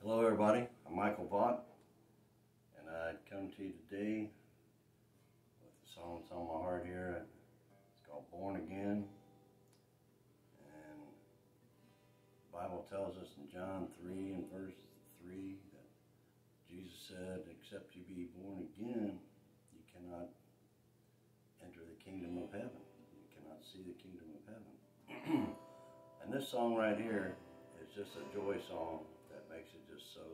Hello everybody, I'm Michael Vaught, and I come to you today with a song that's on my heart here. It's called Born Again, and the Bible tells us in John 3 and verse 3 that Jesus said, except you be born again, you cannot enter the kingdom of heaven. You cannot see the kingdom of heaven. And this song right here is just a joy song that makes it just so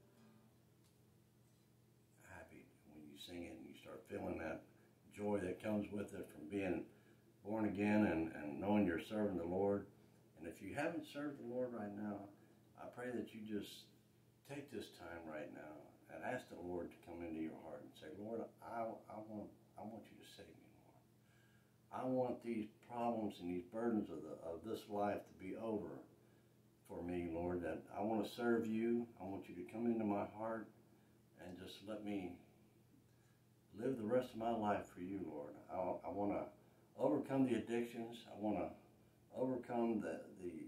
happy when you sing it and you start feeling that joy that comes with it from being born again and knowing you're serving the Lord. And if you haven't served the Lord right now, I pray that you just take this time right now and ask the Lord to come into your heart and say, Lord, I want you to save me, Lord. I want these problems and these burdens of this life to be over for me, Lord, that I want to serve you. I want you to come into my heart and just let me live the rest of my life for you, Lord. I want to overcome the addictions. I want to overcome the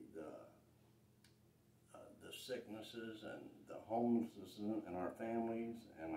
sicknesses and the homelessness in our families and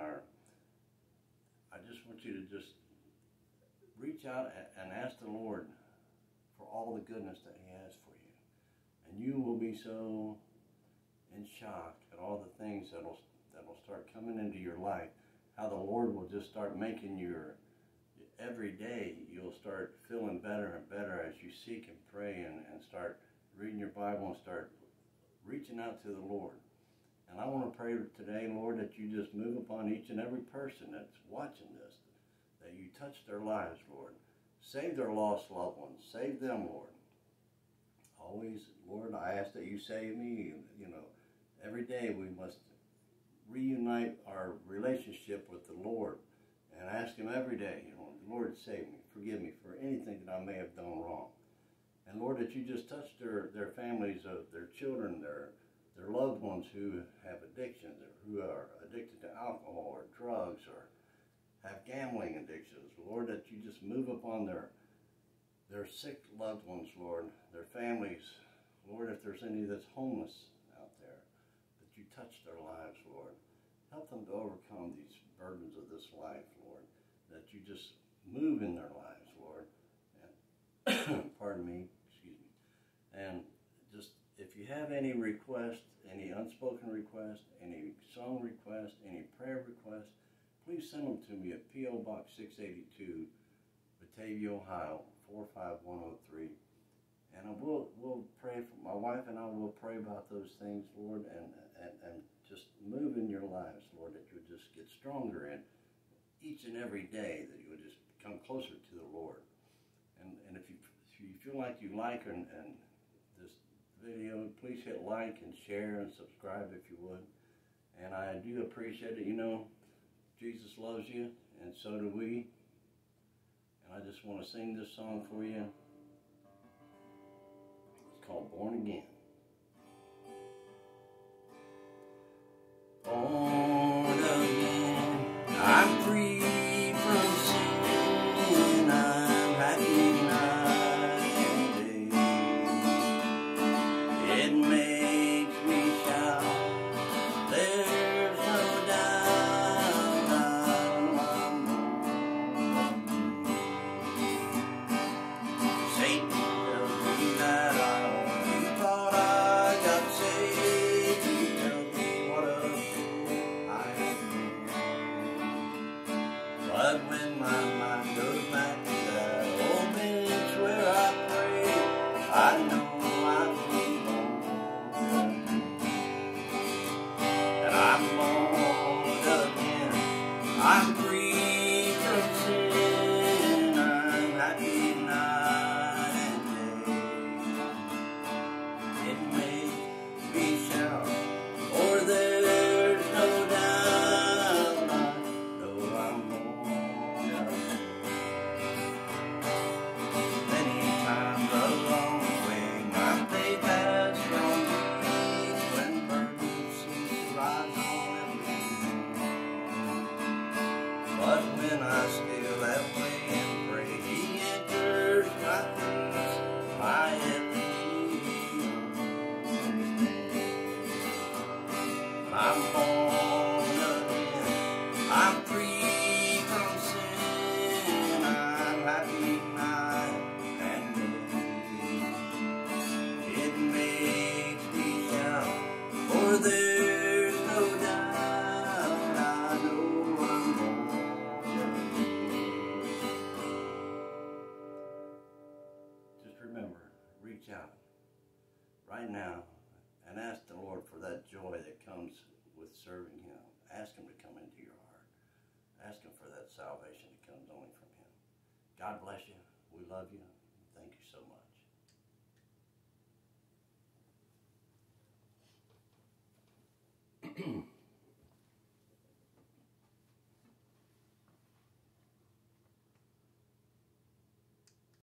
I just want you to just reach out and ask the Lord for all the goodness that He has for you. And you will be so in shock at all the things that'll start coming into your life. How the Lord will just start making every day you'll start feeling better and better as you seek and pray and start reading your Bible and start reaching out to the Lord. And I want to pray today, Lord, that you just move upon each and every person that's watching this, that you touch their lives, Lord. Save their lost loved ones. Save them, Lord. Always, Lord, I ask that you save me. You know, every day we must reunite our relationship with the Lord and ask Him every day, you know, Lord, save me, forgive me for anything that I may have done wrong. And Lord, that you just touch their families, their children, their loved ones who have addictions, or who are addicted to alcohol or drugs or have gambling addictions. Lord, that you just move upon their sick loved ones, Lord, their families. Lord, if there's any that's homeless out there, that you touch their lives, Lord. Help them to overcome these burdens of this life, Lord. That you just move in their lives, Lord. And pardon me, excuse me. And just, if you have any requests, any unspoken requests, any song requests, any prayer requests, please send them to me at P.O. Box 682, Batavia, Ohio, 45103. And we'll pray for, my wife and I will pray about those things, Lord, and just move in your lives, Lord, that you would just get stronger in each and every day, that you would just come closer to the Lord. And if you feel like you like and this video, please hit like and share and subscribe if you would. And I do appreciate it. You know, Jesus loves you, and so do we. And I just want to sing this song for you. It's called Born Again. Born again, I'm free from sin, I'm happy night and day. It makes me shout, there's no doubt I'm born again. Satan tells me that I only thought I got saved. He tells me what a fool I have been. But when my mind goes back to that old bench where I pray, I know I've been born again. And I'm born again. I'm free from sin. I'm happy night and day. It makes me shout, or there's no doubt I know I'm born again. I'm born again. I'm free from sin. I'm happy night and day. It makes me shout, for there's no doubt. I know I'm born again. Just remember, reach out right now and ask the Lord for that joy that comes with serving Him. Ask Him to come into your heart. Ask Him for that salvation that comes only from Him. God bless you. We love you. Thank you so much.